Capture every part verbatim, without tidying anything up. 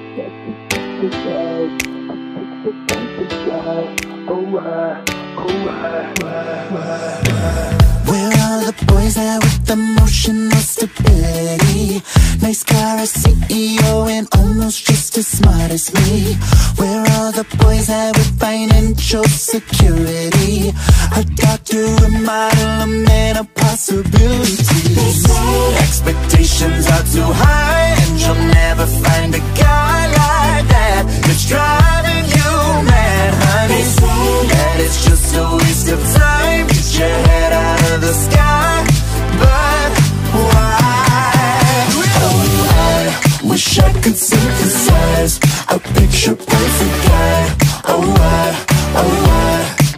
Where are the boys at with emotional stability? Nice car, a C E O, and almost just as smart as me. Where are the boys at with financial security? A doctor, a model, a man of possibilities. Expectations are too high, and you'll never find a guy like that. It's driving you mad, honey. That it's just a waste of time. Get your head out of the sky. But why? Oh, I wish I could synthesize a picture perfect guy. Oh, why? Oh, why?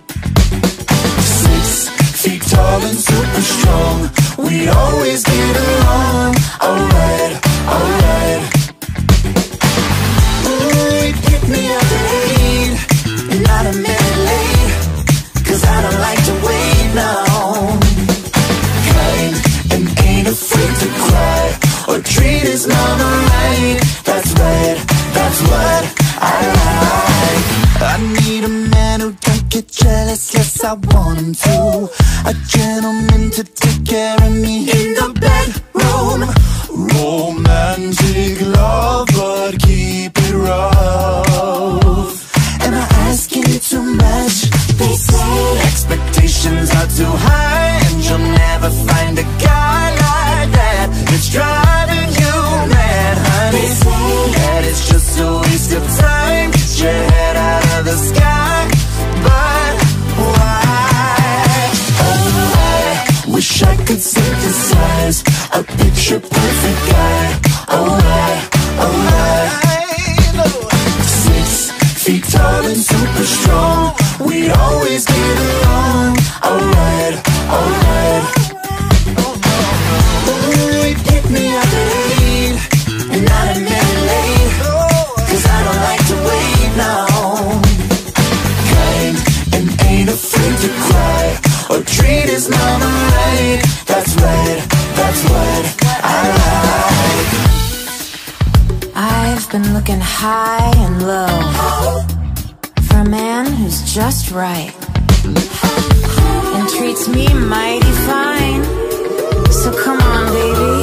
Six feet tall and super strong, we always get along. Alright, alright. Ooh, he picked me up at eight, not a minute late, 'cause I don't like to wait, no. Kind and ain't afraid to cry or treat his mama right. That's right, that's what I like. I need a man who don't get jealous, yes I want him to. A gentleman to take care of me in the bedroom. Romantic love, but keep it rough. Am I asking you too much? They say expectations are too high, and you'll never find a guy like that. It's driving you mad, honey. They say that it's just a waste of time. Get your head out of the sky. But why? Oh, I wish I could synthesize a picture perfect guy. Oh, why? Oh, why? Six feet tall and super strong, we always get along. Alright, alright. Ooh, he picked me up at eight, and not a minute late, 'cause I don't like to wait, no. Kind and ain't afraid to cry or treat his mama right. That's right, that's what I like. I've been looking high and low for a man who's just right and treats me mighty fine. So come on, baby,